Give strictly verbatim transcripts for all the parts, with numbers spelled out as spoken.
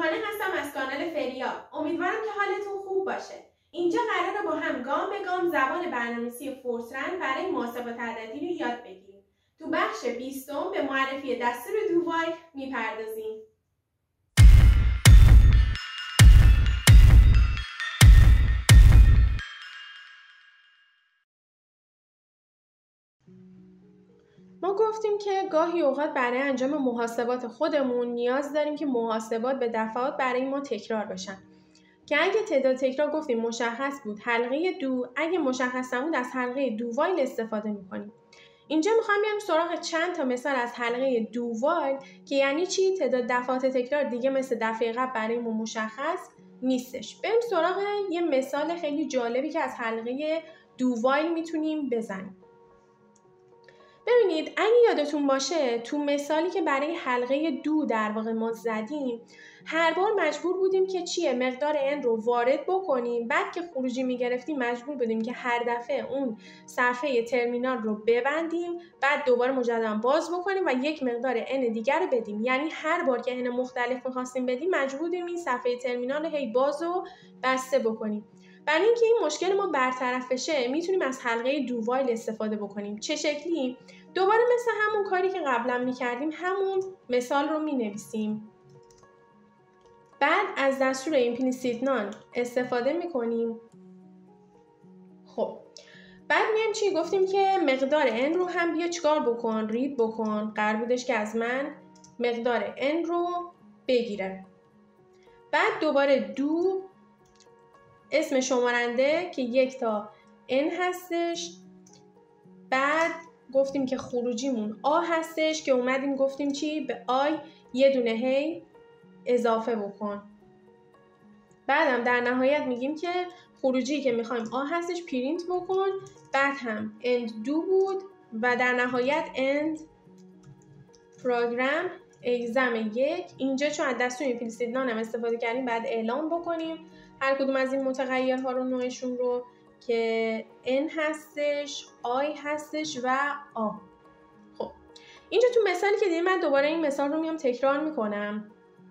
ریحانه هستم از کانال فریا. امیدوارم که حالتون خوب باشه. اینجا قراره با هم گام به گام زبان برنامه‌نویسی فورترن برای محاسبات عددی رو یاد بگیریم. تو بخش بیستم به معرفی دستور دو وایل میپردازیم. ما گفتیم که گاهی اوقات برای انجام محاسبات خودمون نیاز داریم که محاسبات به دفعات برای ما تکرار بشن. که اگه تعداد تکرار گفتیم مشخص بود حلقه دو، اگه مشخص نبود از حلقه دو وایل استفاده میکنیم. اینجا میخوام بیام سراغ چند تا مثال از حلقه دو وایل که یعنی چی؟ تعداد دفعات تکرار دیگه مثل دفعه قبل برای ما مشخص نیستش. بریم سراغ یه مثال خیلی جالبی که از حلقه دو وایل میتونیم بزنیم. ببینید اگه یادتون باشه تو مثالی که برای حلقه دو در واقع ما زدیم، هر بار مجبور بودیم که چیه مقدار n رو وارد بکنیم، بعد که خروجی میگرفتیم مجبور بودیم که هر دفعه اون صفحه ترمینال رو ببندیم، بعد دوباره مجددا باز بکنیم و یک مقدار n دیگر رو بدیم. یعنی هر بار که n مختلف می‌خواستیم بدیم مجبور بودیم این صفحه ترمینال هی باز و بسته بکنیم. برای اینکه این مشکل ما برطرف بشه میتونیم از حلقه دو وایل استفاده بکنیم. چه شکلی؟ دوباره مثل همون کاری که قبلا میکردیم همون مثال رو مینویسیم. بعد از دستور ایمپلیسیت نان استفاده میکنیم. خب بعد میایم چی گفتیم که مقدار n رو هم بیا چیکار بکن؟ رید بکن. قرار بودش که از من مقدار n رو بگیره. بعد دوباره دو اسم شمارنده که یک تا n هستش. بعد گفتیم که خروجیمون آ هستش که اومدیم گفتیم چی؟ به آی یه دونه هی اضافه بکن. بعدم در نهایت میگیم که خروجی که میخوایم آ هستش پرینت بکن. بعد هم end دو بود و در نهایت end program exam یک. اینجا چون از دستور ایمپلیسیت نان هم استفاده کردیم بعد اعلام بکنیم هر کدوم از این متغیرها رو نوعشون رو که n هستش، i هستش و آ. خب اینجا تو مثالی که دیدیم من دوباره این مثال رو میام تکرار میکنم.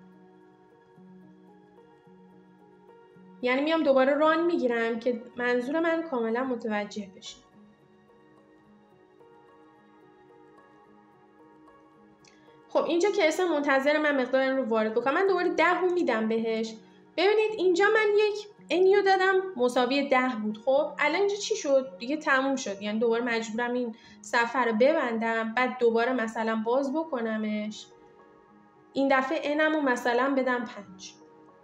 یعنی میام دوباره ران میگیرم که منظور من کاملا متوجه بشید. خب اینجا که اسم منتظر من مقدار n رو وارد بکنم، من دوباره ده رو میدم بهش. ببینید اینجا من یک n دادم مساوی ده بود. خب الان اینجا چی شد؟ دیگه تموم شد. یعنی دوباره مجبورم این صفحه رو ببندم، بعد دوباره مثلا باز بکنمش. این دفعه n رو مثلا بدم پنج.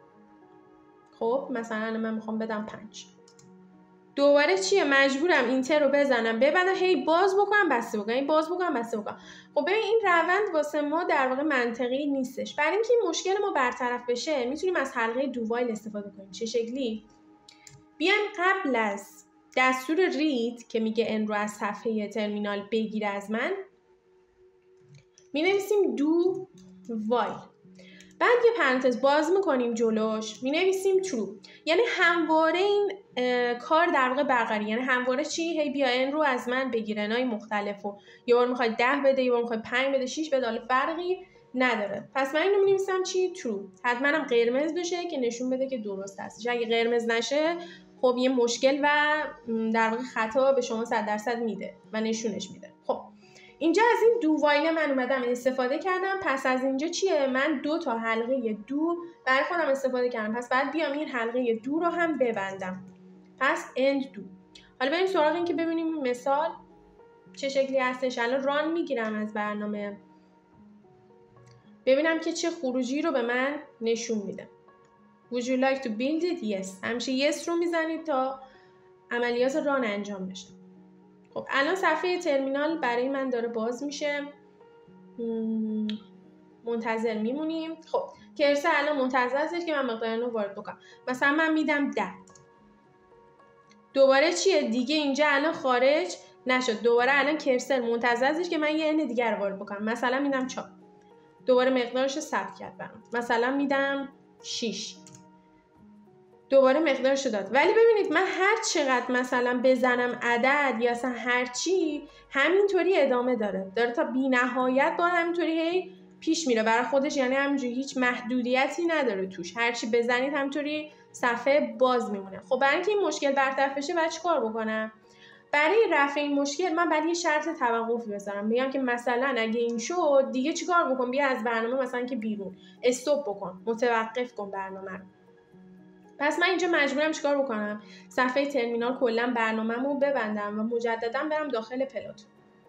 خب مثلا من میخوام بدم پنج. دوباره چیه؟ مجبورم اینتر رو بزنم ببندم هی باز بکنم بسته بکنم، هی باز بکنم بسته بکنم. خب ببین این روند واسه ما در واقع منطقی نیستش. برای اینکه این مشکل ما برطرف بشه میتونیم از حلقه دو وایل استفاده کنیم. چه شکلی؟ بیایم قبل از دستور رید که میگه n رو از صفحه ترمینال بگیر از من مینویسیم دو وایل. بعد یه پرانتز باز میکنیم جلوش مینویسیم true. یعنی همواره این کار در واقع برقراره. یعنی همواره چی؟ هی بیا n رو از من بگیره نای مختلفو. یه بار میخواد ده بده، یه بار میخواد پنج بده، شش بده، حالا فرقی نداره. پس من اینو مینویسم چی؟ true. حتما هم قرمز بشه که نشون بده که درست هستش. اگه قرمز نشه خب یه مشکل و در واقع خطا به شما صد درصد میده و نشونش میده. خب اینجا از این دو وایل من اومدم استفاده کردم. پس از اینجا چیه؟ من دو تا حلقه دو برای خودم استفاده کردم. پس بعد بیام این حلقه دو رو هم ببندم. پس end دو. حالا بریم سراغ این که ببینیم مثال چه شکلی هستش. الان ران میگیرم از برنامه ببینم که چه خروجی رو به من نشون میده. Would you like to build it? Yes. همیشه yes رو میزنید تا عملیات ران انجام بشه. خب الان صفحه ترمینال برای من داره باز میشه. منتظر میمونیم. خب کرسر الان منتظر هستش که من مقدار n رو وارد بکنم. مثلا من میدم ده. دوباره چیه؟ دیگه اینجا الان خارج نشد. دوباره الان کرسر منتظر هستش که من یه n دیگر رو وارد بکنم. مثلا میدم چهار. دوباره مقدارش رو ثبت کرد برام. مثلا میدم شش. دوباره مقدارش رو داد. ولی ببینید من هر چقدر مثلا بزنم عدد یا اصلا هر چی همینطوری ادامه داره. داره تا بی نهایت داره همینطوری هی پیش میره برای خودش، یعنی همینجوری هیچ محدودیتی نداره توش، هرچی بزنید همینطوری صفحه باز میمونه. خب برای اینکه این مشکل برطرف بشه باید چیکار بکنم؟ برای رفع این مشکل من باید یه شرط توقفی بذارم، بگم که مثلا اگه این شد دیگه چیکار بکن، بیا از برنامه مثلا که بیرون، استاپ بکن، متوقف کن برنامه رو. پس من اینجا مجبورم چیکار بکنم؟ صفحه ترمینال کلا برنامه‌مو ببندم و مجددا برم داخل پلاتون.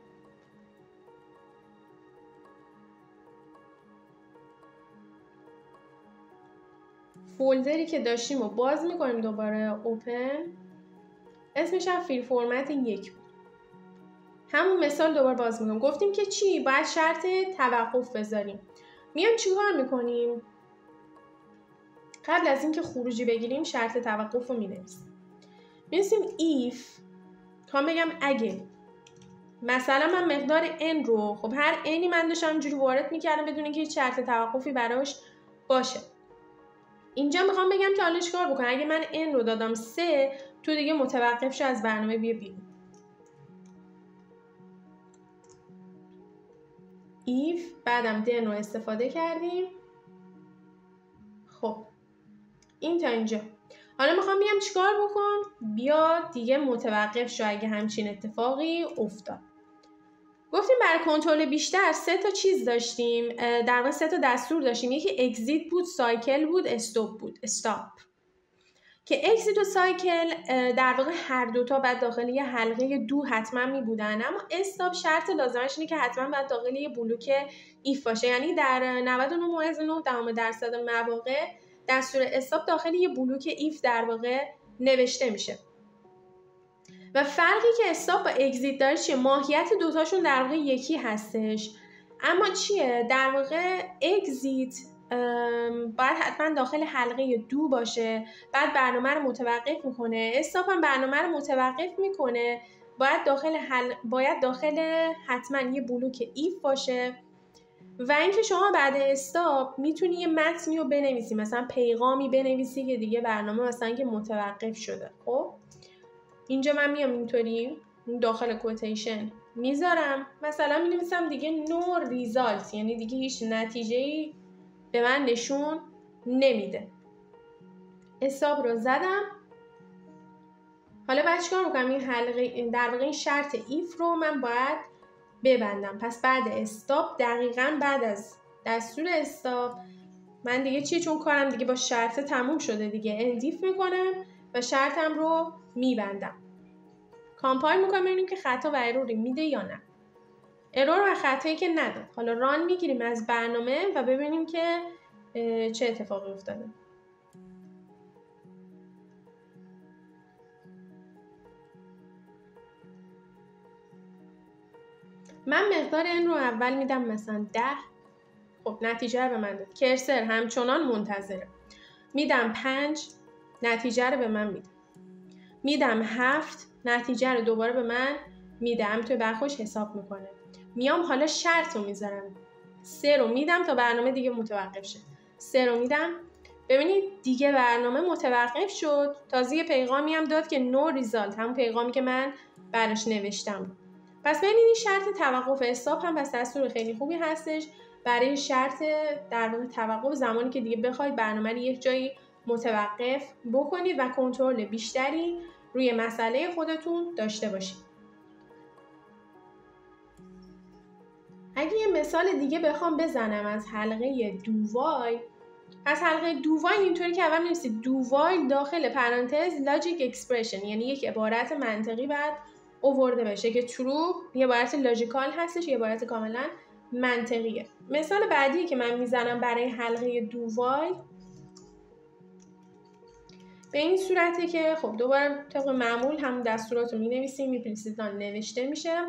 فولدری که داشتیم رو باز میکنیم دوباره، اوپن، اسمش هم فیل فرمت یک بود. همون مثال دوباره باز میکنیم. گفتیم که چی؟ باید شرط توقف بذاریم. میام چیکار میکنیم؟ قبل از اینکه خروجی بگیریم شرط توقف رو مینویسیم. مینویسیم if، میخوام بگم اگه مثلا من مقدار n رو، خب هر nی من داشتم اینجوری وارد میکردم بدون اینکه هیچ شرط توقفی براش باشه. اینجا میخوام بگم که حالا چیکار بکنم؟ اگه من n رو دادم سه، تو دیگه متوقف شو از برنامه بیا بیرون. if بعدم then رو استفاده کردیم. خب این تا اینجا. حالا میخوام بگم چیکار بکن؟ بیا دیگه متوقف شو اگه همچین اتفاقی افتاد. گفتیم برای کنترل بیشتر سه تا چیز داشتیم، در واقع سه تا دستور داشتیم. یکی اگزیت بود، سایکل بود، استاپ بود، استاپ. که اگزیت و سایکل در واقع هر دوتا بعد داخل یه حلقه دو حتما می بودن، اما استاپ شرط لازمش اینه که حتما بعد داخل یه بلوک ایف باشه. یعنی در نود و نه ممیز نه درصد مواقع دستور استاپ داخل یه بلوک ایف در واقع نوشته میشه. و فرقی که استاپ با اگزیت داره چیه؟ ماهیت دوتاشون در واقع یکی هستش، اما چیه؟ در واقع اگزیت باید حتما داخل حلقه دو باشه، بعد برنامه رو متوقف میکنه. استاپ هم برنامه رو متوقف میکنه، باید داخل حل... باید داخل حتما یه بلوک ایف باشه. و اینکه شما بعد استاپ میتونی یه متنی رو بنویسی، مثلا پیغامی بنویسی که دیگه برنامه مثلا که متوقف شده. خب اینجا من میام اینطوری داخل کوتیشن میذارم، مثلا مینویسم دیگه نو ریزالت، یعنی دیگه هیچ نتیجه‌ای به من نشون نمیده. استاپ رو زدم. حالا باید چیکار میکنم؟ این حلقه در واقع این شرط ایف رو من باید ببندم. پس بعد استاپ، دقیقاً بعد از دستور استاپ، من دیگه چیه؟ چون کارم دیگه با شرط تموم شده دیگه، اندیف میکنم و شرطم رو میبندم. کامپایل میکنم ببینیم که خطا و اروری میده یا نه. ارور و خطایی که نداد. حالا ران میگیریم از برنامه و ببینیم که چه اتفاقی افتاده. من مقدار این رو اول میدم مثلا ده. خب نتیجه رو به من داد. کرسر همچنان منتظره. میدم پنج، نتیجه رو به من میده. میدم هفت، نتیجه رو دوباره به من میده. همینطور برخوش حساب میکنه. میام حالا شرط رو میذارم. سه رو میدم تا برنامه دیگه متوقف شه. سه رو میدم. ببینید دیگه برنامه متوقف شد. تازه یه پیغامی هم داد که نو ریزالت، همون پیغامی که من براش نوشتم. پس ببینید این شرط توقف استاپ هم پس دستور خیلی خوبی هستش برای شرط در واقع توقف، زمانی که دیگه بخواید برنامه رو یک جایی متوقف بکنید و کنترل بیشتری روی مسئله خودتون داشته باشید. اگه یه مثال دیگه بخوام بزنم از حلقه دووایل، از حلقه دووایل اینطوری که اول می‌نویسید دووایل داخل پرانتز لاجیک اکسپرشن، یعنی یک عبارت منطقی بعد آورده بشه که ترو یه عبارت لاجیکال هستش، یه عبارت کاملا منطقیه. مثال بعدی که من میزنم برای حلقه دووایل به این صورته که خب دوباره طبق معمول هم دستورات رو می‌نویسیم، ایمپلیسیتان نوشته میشه.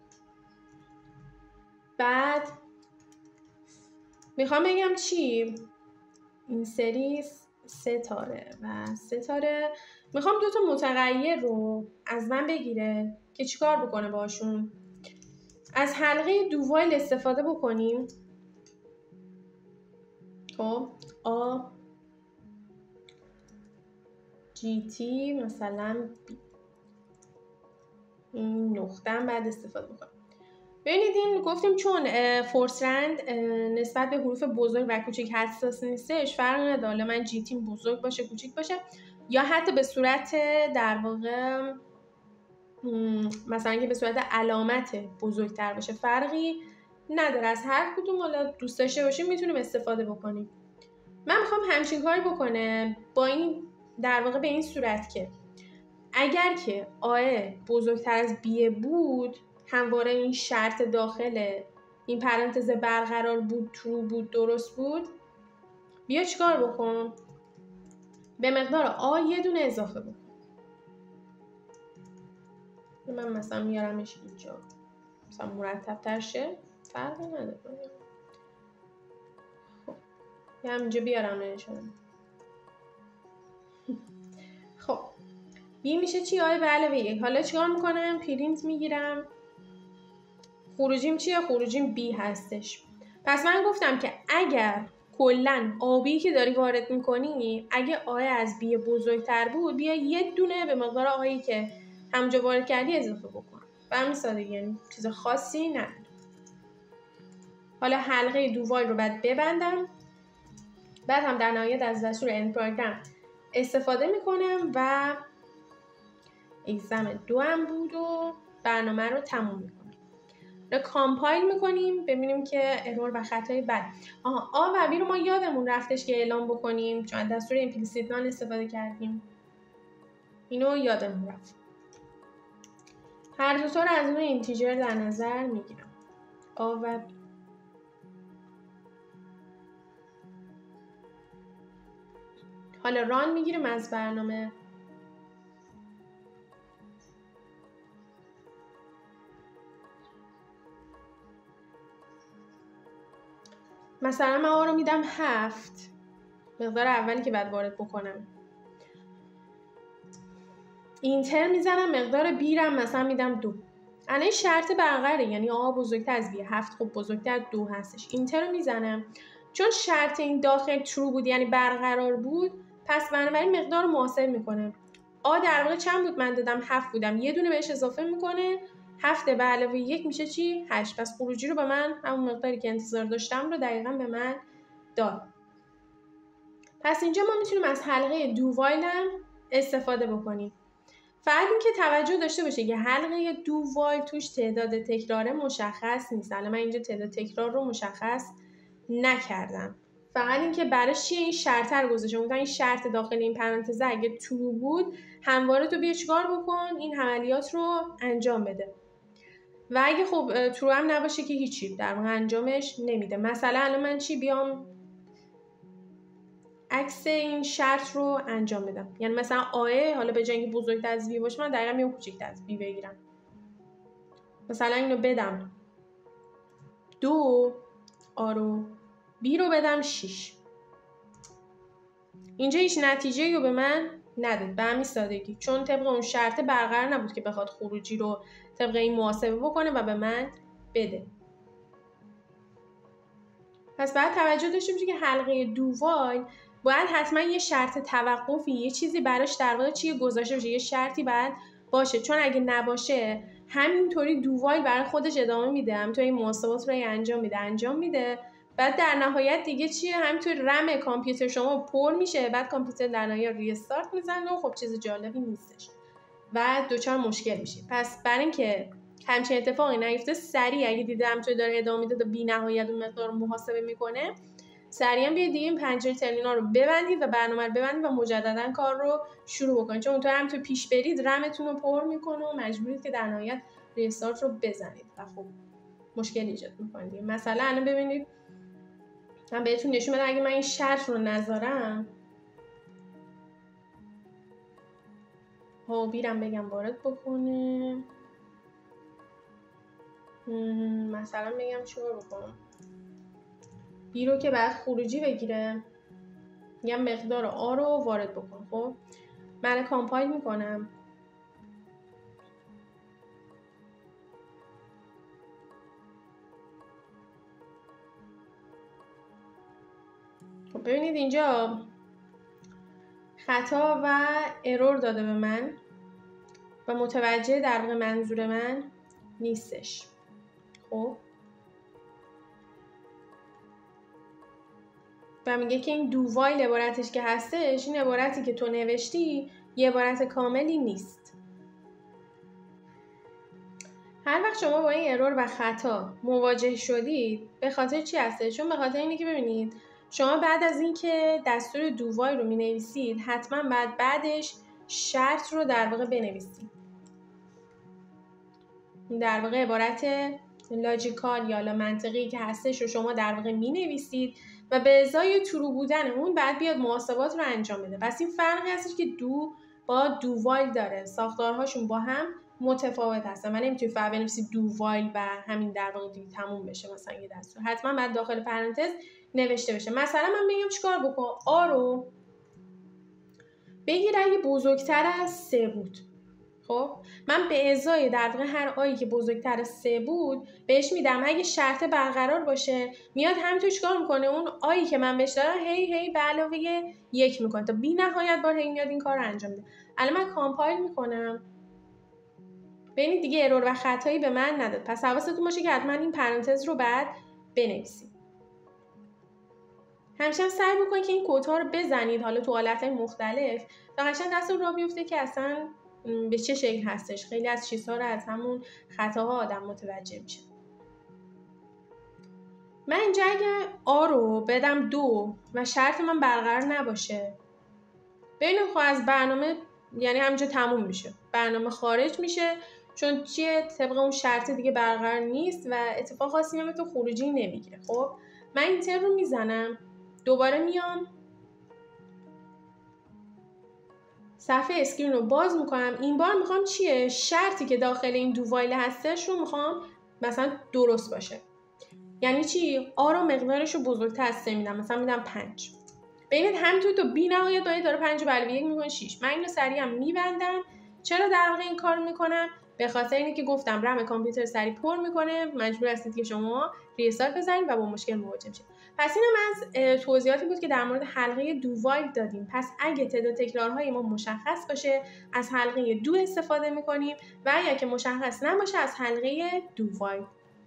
بعد میخوام بگم چی؟ این سری ستاره و ستاره میخوام دو تا متغیر رو از من بگیره که چیکار بکنه باشون. از حلقه دووایل استفاده بکنیم. خب آ جی تی مثلا بی. این نقطه هم بعد استفاده بکنم. ببینید این گفتیم چون فورس رند نسبت به حروف بزرگ و کوچیک حساس نیستش، فرق نداره حالا من جی تیم بزرگ باشه کوچیک باشه یا حتی به صورت در واقع مثلا که به صورت علامت بزرگتر باشه، فرقی نداره. از هر کدوم حالا دوست داشته باشیم میتونیم استفاده بکنیم. من میخوام همچین کاری بکنه با این در واقع به این صورت که اگر که آه بزرگتر از بیه بود، همواره این شرط داخل این پرانتز برقرار بود، ترو بود، درست بود، بیا چیکار بکن؟ به مقدار آ یه دونه اضافه بکن. من مثلا میارمش اینجا، مثلا مرتب تر شه، فرقی نداره. خب یا همینجا بیارم نشونم. خب بی میشه چی؟ آی به علاوه یک. حالا چیکار میکنم؟ پرینت میگیرم. خروجیم چیه؟ خروجیم بی هستش. پس من گفتم که اگر کلن آبی که داری وارد میکنی اگه آی از بی بزرگتر بود، بیا یه دونه به مقدار آیی که همونجا وارد کردی اضافه بکن. به همین سادگی، یعنی چیز خاصی نداره. حالا حلقه دووایل رو بعد ببندم، بعد هم در نهایت از دستور end program استفاده میکنم و اگزم دو هم بود و برنامه رو تموم میکنم. رو کامپایل میکنیم ببینیم که ارور و خطای بد. آها آ و بی رو ما یادمون رفتش که اعلام بکنیم چون دستور ایمپلیسیت نان استفاده کردیم، اینو یادمون رفت. هر دو تا رو از اون اینتیجر در نظر میگیرم، آ و بی. حالا ران میگیریم از برنامه. مثلا من آ رو میدم هفت، مقدار اولی که بعد وارد بکنم. اینتر میزنم، مقدار بی رم مثلا میدم دو. الان شرط برقراره، یعنی آ بزرگتر از بی، هفت خب بزرگتر دو هستش. اینتر رو میزنم چون شرط این داخل ترو بود یعنی برقرار بود، پس بنابراین مقدار رو محاسب میکنه. آ در واقع چند بود؟ من دادم هفت بودم، یه دونه بهش اضافه میکنه، هفت به علاوه یک میشه چی؟ هشت. پس خروجی رو به من همون مقداری که انتظار داشتم رو دقیقاً به من داد. پس اینجا ما میتونیم از حلقه دو وایل هم استفاده بکنیم. فقط این که توجه داشته باشه که حلقه دو وایل توش تعداد تکرار مشخص نیست. الان من اینجا تعداد تکرار رو مشخص نکردم، فقط این که براش چیه این شرط رو گذاشتم. گفتم این شرط داخل این پرانتز اگه ترو بود، همواره تو بیا چیکار بکن؟ این عملیات رو انجام بده. و اگه خب ترو هم نباشه که هیچی در واقع انجامش نمیده. مثلا الان من چی بیام عکس این شرط رو انجام بدم، یعنی مثلا آه حالا به جای اینکه بزرگتر از بی باشه من دقیقاً میام کوچیک‌تر از بی بگیرم. مثلا اینو بدم دو، آ رو بی رو بدم شیش. اینجا هیچ نتیجه رو به من نداد به همین سادگی، چون طبق اون شرط برقرار نبود که بخواد خروجی رو طبق این محاسبه بکنه و به من بده. پس باید توجه داشته باشید که حلقه دو وایل باید حتما یه شرط توقفی، یه چیزی براش در واقع چیه گذاشته باشه، یه شرطی باید باشه، چون اگه نباشه همینطوری دو وایل برای خودش ادامه میده، همینطوری این محاسبات رو انجام میده انجام میده بعد در نهایت دیگه چیه، همینطوری رم کامپیوتر شما پر میشه، بعد کامپیوتر در نهایت ریستارت میزنه و خب چیز جالبی نیستش و دوچار مشکل میشه. پس برای اینکه همچین اتفاقی نیفته، سریع اگه دیده همینطوری داره ادامه میده تا بی‌نهایت اون مقدار رو محاسبه میکنه، سریعا بیاید دیگه این پنجره ترمینال رو ببندید و برنامه رو ببندید و مجددا کار رو شروع بکنید، چون اونطور همینطور پیش برید رمتون رو پر میکنه و مجبورید که در نهایت ریستارت رو بزنید و خب مشکل ایجاد میکنید. مثلا الان ببینید من بهتون نشون بدم، اگه من این شرط رو نذارم ها بیرم بگم وارد بکنه، مثلا بگم چیکار بکنم، بی رو که بعد خروجی بگیره، میگم مقدار آ رو وارد بکن. خب من کامپایل میکنم، خب ببینید اینجا خطا و ارور داده به من و متوجه در واقع منظور من نیستش. خب و میگه که این دو وایل عبارتش که هستش، این عبارتی که تو نوشتی یه عبارت کاملی نیست. هر وقت شما با این ارور و خطا مواجه شدید به خاطر چی هسته؟ چون به خاطر اینه که ببینید شما بعد از اینکه دستور دو وایل رو مینویسید حتما بعد بعدش شرط رو در واقع بنویسید. در واقع عبارت لاجیکال یا منطقی که هستش رو شما در واقع مینویسید و به ازای ترو بودن اون بعد بیاد محاسبات رو انجام بده. پس این فرقی هستش که دو با دو وایل داره، ساختارهاشون با هم متفاوت هستن. من نمیتونی فقط بنویسید دو وایل و همین در واقع دیگه تموم بشه مثلا یه دستور، حتما بعد داخل پرانتز نوشته بشه. مثلا من میگم چیکار بکن؟ آ رو بگیر اگه بزرگتر از سه بود. خب من به ازای در واقع هر آیی که بزرگتر از سه بود بهش میدم اگه شرط برقرار باشه میاد همینطور چیکار میکنه؟ اون آیی که من بهش دادم هی هی به علاوه یک میکنه تا بی نهایت بار هی میاد این کار رو انجام میده. الان من کامپایل میکنم، ببینید دیگه ارور و خطایی به من نداد. پس حواستون باشه که حتما این پرانتز رو بعد بنویسید. همیشه سعی بکنید که این کدها رو بزنید حالا تو حالتهای مختلف تا قشنگ دستتون راه بیفته که اصلا به چه شکل هستش. خیلی از چیزها رو از همون خطاها آدم متوجه میشه. من اینجا اگه آ رو بدم دو و شرط من برقرار نباشه ببینید خب از برنامه یعنی همینجا تموم میشه، برنامه خارج میشه چون چیه طبق اون شرط دیگه برقرار نیست و اتفاق خاصی هم تو خروجی نمیگیره. خب من اینتر رو میزنم، دوباره میام صفحه اسکرین رو باز میکنم. این بار میخوام چیه؟ شرطی که داخل این دو وایل هستش رو میخوام مثلا درست باشه. یعنی چی؟ آ رو مقدارش رو بزرگتر از سه میدم، مثلا میدم پنج. ببینید همینطور تو بی نهایت باید داره پنج علاوه یک میکنه شش. من اینو سریع میبندم. چرا در واقع این کار میکنم؟ به خاطر اینه که گفتم رم کامپیوتر سریع پر میکنه، مجبور هستید که شما ریستارت بزنید و با مشکل مواجه میشید. پس اینم از توضیحاتی بود که در مورد حلقه دو وایل دادیم. پس اگه تعداد تکرارهای ما مشخص باشه از حلقه دو استفاده میکنیم و اگه که مشخص نباشه از حلقه دو وایل.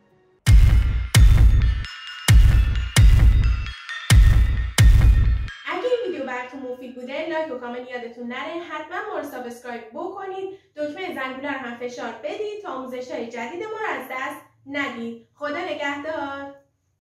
براتون مفید بوده لایک و کامنت یادتون نره، حتما ما رو سابسکرایب بکنید، دکمه زنگوله رو هم فشار بدید تا آموزش‌های جدید ما رو از دست ندید. خدا نگهدار.